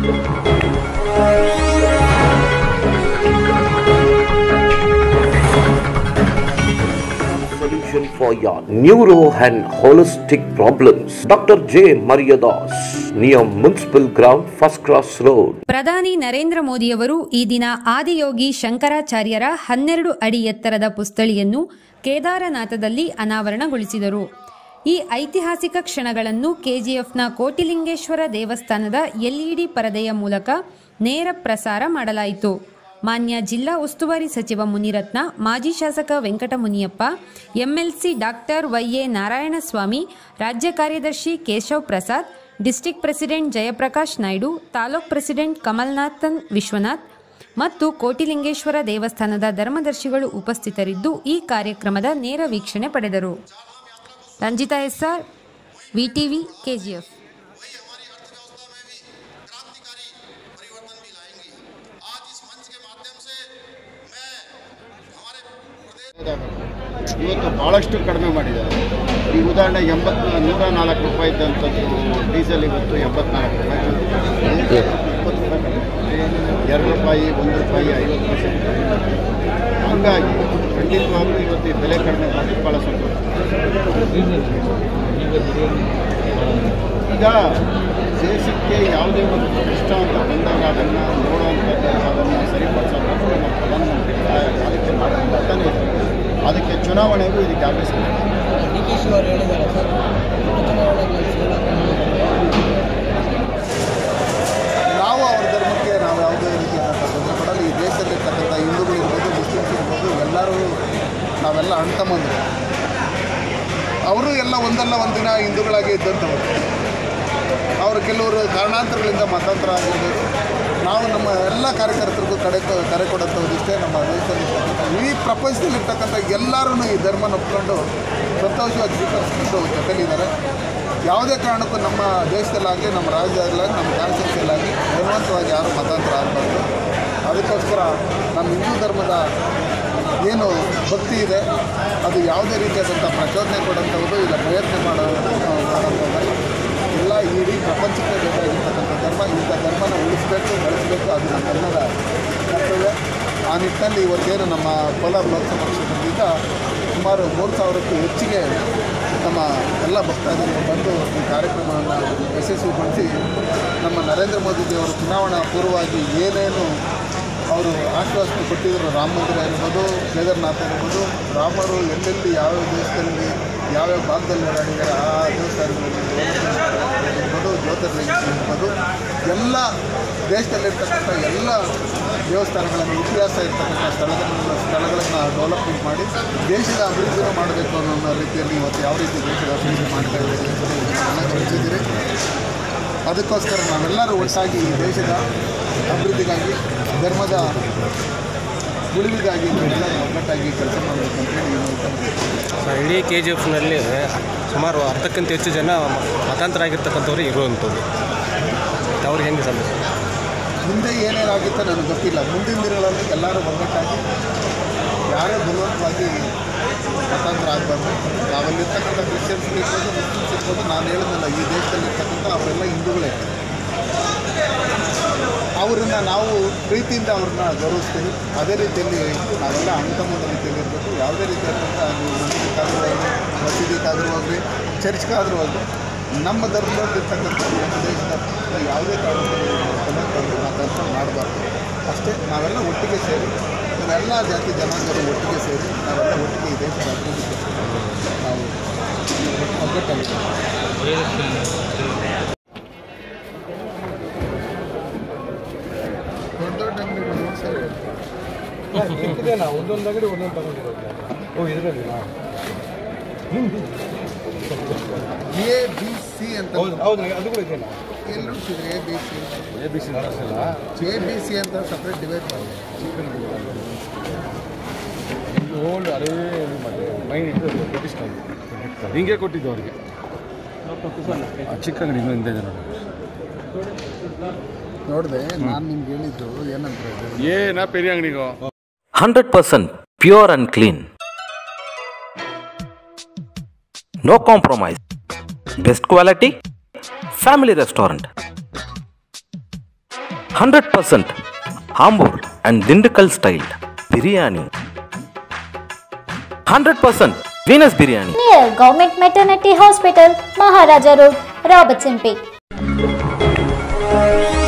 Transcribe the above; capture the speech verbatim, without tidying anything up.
Solution for your neuro and holistic problems. Doctor J. Mariyadas, near Municipal Ground, First Cross Road. ಪ್ರಧಾನಿ ನರೇಂದ್ರ ಮೋದಿಯವರು ಈ ದಿನ ಆದಿಯೋಗಿ ಶಂಕರಾಚಾರ್ಯರ ಹನ್ನೆರಡು ಅಡಿ ಎತ್ತರದ ಪುಸ್ತಳಿಯನ್ನು ಕೇದಾರನಾಥದಲ್ಲಿ ಅನಾವರಣಗೊಳಿಸಿದರು. ಈ ಐತಿಹಾಸಿಕ ಕ್ಷಣಗಳನ್ನು ಕೆಜಿಎಫ್ನ ಕೋಟಿಲಿಂಗೇಶ್ವರ ದೇವಸ್ಥಾನದ ಎಲ್ಇಡಿ ಪರದೆಯ ಮೂಲಕ ನೇರ ಪ್ರಸಾರ ಮಾಡಲಾಯಿತು. ಮಾನ್ಯ ಜಿಲ್ಲಾ ಉಸ್ತುವಾರಿ ಸಚಿವ ಮುನಿರತ್ನ, ಮಾಜಿ ಶಾಸಕ Venkatamuniyappa, MLC doctor Y A Narayanaswamy, ರಾಜ್ಯ ಕಾರ್ಯದರ್ಶಿ Keshav Prasad, district president Jayaprakash Naidu, taluk president Kamalnathan Vishwanath ಮತ್ತು ಕೋಟಿಲಿಂಗೇಶ್ವರ ದೇವಸ್ಥಾನದ ಧರ್ಮದರ್ಶಿಗಳು ಉಪಸ್ಥಿತರಿದ್ದು ಈ ಕಾರ್ಯಕ್ರಮದ ನೇರ ವೀಕ್ಷಣೆ ಪಡೆದರು. Ranjitha SR, VTV, KGF. ಇವತ್ತು ಭಾಳಷ್ಟು ಕಡಿಮೆ ಮಾಡಿದ್ದಾರೆ. ಈ ಉದಾಹರಣೆಗೆ ಎಂಬತ್ತು ನೂರ ನಾಲ್ಕು ರೂಪಾಯಿ ಇದ್ದಂಥದ್ದು ಡೀಸೆಲ್ ಇವತ್ತು ಎಂಬತ್ನಾಲ್ಕು ರೂಪಾಯಿ, ಇಪ್ಪತ್ತು ರೂಪಾಯಿ ಕಡಿಮೆ, ಎರಡು ರೂಪಾಯಿ, ಒಂದು ರೂಪಾಯಿ, ಐವತ್ತು ಪೈಸೆ. ಹಂಗಾಗಿ ಖಂಡಿತವಾಗ್ಲೂ ಇವತ್ತು ಈ ಬೆಲೆ ಕಡಿಮೆ ಮಾಡಿ ಭಾಳ ಸಂತೋಷ. ಈಗ ದೇಶಕ್ಕೆ ಯಾವುದೇ ಒಂದು ಇಷ್ಟ ಅಂತ ಬಂದಾಗ ಅದನ್ನು ನೋಡುವಂಥದ್ದು, ಅದನ್ನು ಸರಿಪಡಿಸೋದು ನಮ್ಮ ಪ್ರಧಾನಮಂತ್ರಿ ಅದಕ್ಕೆ ಮಾಡ್ತಾನೆ ಇದೆ. ಅದಕ್ಕೆ ಚುನಾವಣೆಗೂ ಇದಕ್ಕೆ ಆಗಮಿಸ ನಾವು ಅವ್ರ ಧರ್ಮಕ್ಕೆ ನಾವು ಯಾವುದೇ ರೀತಿಯಾದಂಥ ತೊಂದರೆ ಕೊಡಲು ಈ ದೇಶದಲ್ಲಿರ್ತಕ್ಕಂಥ ಹಿಂದೂಗಳಿರ್ಬೋದು, ಮುಸ್ಲಿಮ್ಸ್ ಇರ್ಬೋದು, ಎಲ್ಲರೂ ನಾವೆಲ್ಲ ಅಣ್ಣ ತಮ್ಮಂದರು. ಅವರು ಎಲ್ಲ ಒಂದಲ್ಲ ಒಂದಿನ ಹಿಂದೂಗಳಾಗಿ ಇದ್ದಂಥವರು. ಅವರು ಕೆಲವರು ಕಾರಣಾಂತರಗಳಿಂದ ಮತಾಂತರ ಆಗಿರ್ಬೋದು. ನಾವು ನಮ್ಮ ಎಲ್ಲ ಕಾರ್ಯಕರ್ತರಿಗೂ ಕಡೆ ಕರೆ ಕೊಡೋಂಥದ್ದು ಇಷ್ಟೇ. ನಮ್ಮ ದೇಶದಲ್ಲಿರ್ತಕ್ಕಂಥ ಇಡೀ ಪ್ರಪಂಚದಲ್ಲಿರ್ತಕ್ಕಂಥ ಎಲ್ಲರೂ ಈ ಧರ್ಮನ ಒಪ್ಕೊಂಡು ಸಂತೋಷವಾಗಿ ಸ್ವೀಕರಿಸ್ಕೊಂಡು ಜೊತೆಲಿದ್ದಾರೆ. ಯಾವುದೇ ಕಾರಣಕ್ಕೂ ನಮ್ಮ ದೇಶದಲ್ಲಾಗಲಿ, ನಮ್ಮ ರಾಜ್ಯದಲ್ಲಾಗಲಿ, ನಮ್ಮ ಕಾನ್ಸ್ಟಿಟ್ಯೂನ್ಸಿಯಲ್ಲಾಗಲಿ ಬಲವಂತವಾಗಿ ಯಾರೂ ಮತಾಂತರ ಆಗಬಾರ್ದು. ಅದಕ್ಕೋಸ್ಕರ ನಮ್ಮ ಹಿಂದೂ ಧರ್ಮದ ಏನು ಭಕ್ತಿ ಇದೆ ಅದು ಯಾವುದೇ ರೀತಿಯಾದಂಥ ಪ್ರಚೋದನೆ ಕೊಡೋಂಥದ್ದು, ಇಲ್ಲ ಪ್ರಯತ್ನ ಮಾಡೋಂಥದ್ದು ಎಲ್ಲ ಇಡೀ ಪ್ರಪಂಚಕ್ಕೆ ಬೇಕಾಗಿರ್ತಕ್ಕಂಥ ಧರ್ಮ. ಇಂಥ ಧರ್ಮನ ಉಳಿಸಬೇಕು, ಬೆಳೆಸಬೇಕು, ಅದು ನಮ್ಮೆಲ್ಲರ ಕರ್ತವ್ಯ. ಆ ನಿಟ್ಟಿನಲ್ಲಿ ಇವತ್ತೇನು ನಮ್ಮ ಕೋಲಾರ ಲೋಕಸಭಾ ಕ್ಷೇತ್ರದಿಂದ ಸುಮಾರು ಮೂರು ಸಾವಿರಕ್ಕೂ ಹೆಚ್ಚಿಗೆ ನಮ್ಮ ಎಲ್ಲ ಭಕ್ತಾದಿಗಳು ಬಂದು ಈ ಕಾರ್ಯಕ್ರಮವನ್ನು ಯಶಸ್ವಿಗೊಳಿಸಿ ನಮ್ಮ ನರೇಂದ್ರ ಮೋದಿಜಿಯವರು ಚುನಾವಣಾ ಪೂರ್ವವಾಗಿ ಏನೇನು ಅವರು ಆಶ್ವಾಸನೆ ಕೊಟ್ಟಿದ್ದರು, ರಾಮ ಮಂದಿರ ಇರ್ಬೋದು, ಕೇದಾರನಾಥ ಇರ್ಬೋದು, ರಾಮರು ಎಲ್ಲೆಲ್ಲಿ ಯಾವ್ಯಾವ ದೇಶದಲ್ಲಿ ಯಾವ್ಯಾವ ಭಾಗದಲ್ಲಿ ಓಡಾಡಿದ್ದಾರೆ ಆ ದೇವಸ್ಥಾನಗಳಲ್ಲಿ ಇರ್ಬೋದು, ಜ್ಯೋತಿರ್ಲಿಂಗ ಇರ್ಬೋದು, ಎಲ್ಲ ದೇಶದಲ್ಲಿರ್ತಕ್ಕಂಥ ಎಲ್ಲ ದೇವಸ್ಥಾನಗಳನ್ನು, ಇತಿಹಾಸ ಇರ್ತಕ್ಕಂಥ ಸ್ಥಳಗಳನ್ನು ಸ್ಥಳಗಳನ್ನು ಡೆವಲಪ್ಮೆಂಟ್ ಮಾಡಿ ದೇಶದ ಅಭಿವೃದ್ಧಿನೂ ಮಾಡಬೇಕು ಅನ್ನೋ ರೀತಿಯಲ್ಲಿ ಇವತ್ತು ಯಾವ ರೀತಿ ದೇಶದ ಅಭಿವೃದ್ಧಿ ಮಾಡ್ತಾ ಇದ್ದಾರೆ ಅಂತ ಗಮನಿಸಿದ್ದೀರಿ. ಅದಕ್ಕೋಸ್ಕರ ನಾವೆಲ್ಲರೂ ಒಟ್ಟಾಗಿ ಈ ದೇಶದ ಅಭಿವೃದ್ಧಿಗಾಗಿ, ಧರ್ಮದ ಉಳಿವಿಗಾಗಿ ನಾವೆಲ್ಲರೂ ಒಗ್ಗಟ್ಟಾಗಿ ಕೆಲಸ ಮಾಡಬೇಕು ಅಂತೇಳಿ ಹೇಳ್ತಾರೆ. ಇಡೀ ಕೆ ಜಿ ಎಫ್ನಲ್ಲಿ ಸುಮಾರು ಅರ್ಧಕ್ಕಿಂತ ಹೆಚ್ಚು ಜನ ಮತಾಂತರ ಆಗಿರ್ತಕ್ಕಂಥವ್ರು ಇರುವಂಥದ್ದು. ಅವ್ರಿಗೆ ಹೆಂಗೆ ಸಮಸ್ಯೆ? ಮುಂದೆ ಏನೇನಾಗಿತ್ತೋ ನನಗೆ ಗೊತ್ತಿಲ್ಲ. ಮುಂದಿನ ದಿನಗಳಲ್ಲಿ ಎಲ್ಲರೂ ಒಗ್ಗಟ್ಟಾಗಿ ಯಾರೇ ಬಲವಂತವಾಗಿ ಮತಾಂತರ ಆಗಬಾರ್ದು. ನಾವಲ್ಲಿರ್ತಕ್ಕಂಥ ಕ್ರಿಶ್ಚಿಯನ್ಸ್ ಇರ್ಬೋದು, ಮುಸ್ಲಿಮ್ಸ್ ಇರ್ಬೋದು, ನಾನು ಹೇಳಿದ್ನಲ್ಲ ಈ ದೇಶದಲ್ಲಿರ್ತಕ್ಕಂಥ ಅವರೆಲ್ಲ ಹಿಂದೂಗಳೇ. ಅವರನ್ನು ನಾವು ಪ್ರೀತಿಯಿಂದ ಅವ್ರನ್ನ ಗೌರವಿಸ್ತೀವಿ. ಅದೇ ರೀತಿಯಲ್ಲಿ ನಾವೆಲ್ಲ ಅಣ್ಣ ರೀತಿಯಲ್ಲಿ ಇರಬೇಕು. ಯಾವುದೇ ರೀತಿಯಾದಂಥ ನೀವು ನಂಬಿಕೆಗಾದರೂ ಹೋಗಲಿ, ಮಸೀದಿಗಾದರೂ ಹೋಗಲಿ, ಚರ್ಚ್ಗಾದರೂ ಹೋಗಲಿ, ನಮ್ಮ ಧರ್ಮದಲ್ಲಿರ್ತಕ್ಕಂಥ ನಮ್ಮ ದೇಶದ ಯಾವುದೇ ಕಾರಣಕ್ಕೂ ಮಾತಾಡ್ತಾ ಮಾಡಬಾರ್ದು. ಅಷ್ಟೇ. ನಾವೆಲ್ಲ ಒಟ್ಟಿಗೆ ಸೇರಿ, ನಾವೆಲ್ಲ ಜಾತಿ ಜನಾಂಗರು ಒಟ್ಟಿಗೆ ಸೇರಿ ನಾವೆಲ್ಲ ಒಟ್ಟಿಗೆ ಈ ದೇಶದ ಅಭಿವೃದ್ಧಿಗೆ ನಾವು ಒಗ್ಗಟ್ಟಾಗಿದ್ದೀವಿ. ದೊಡ್ಡ ದೊಡ್ಡ ಅಂಗಡಿಗಳು ಸರಿ ಇದೆಯಲ್ಲ, ಒಂದೊಂದು ಅಂಗಡಿ ಒಂದೊಂದು ತಗೊಂಡಿರೋದು. ಓ ಇದರಲ್ಲಿ ಎ ಬಿ ಸಿ ಅಂತ ಹೌದು, ಅದು ಕೂಡ ಇದೆಯಲ್ಲ. ಎಲ್ಲಿ ನೋಡ್ತಿದ್ರೆ A B C A B C A B C ಅಂತ ಸಪ್ರೇಟ್ ಡಿವೈಡ್ ಮಾಡಿ ಓಲ್ಡ್ ಅದೇ ಮತ್ತೆ ಮೈನ್ ಇಟ್ಟು ಪ್ರತಿಷ್ಠೆ ಹಿಂಗೆ ಕೊಟ್ಟಿದ್ದು ಅವರಿಗೆ. ಚಿಕ್ಕ ಅಂಗಡಿ ಇನ್ನೂ ಹಿಂದೆ ಇದೆ ನೋಡಿ. ನೋಡಿದೆ ನಾನು ನಿಮ್ಗೆ ಹೇಳಿದ್ದು ಏನಂದ್ರೆ ಏನ ಪೆರಿಯ ಅಂಗಡಿಗೋ hundred percent pure and clean, no compromise, best quality, family restaurant. Hundred percent Hambur and Dindukal style biryani. Hundred percent Venus biryani. Near Government Maternity Hospital, Maharaja Road, Robertson Peak.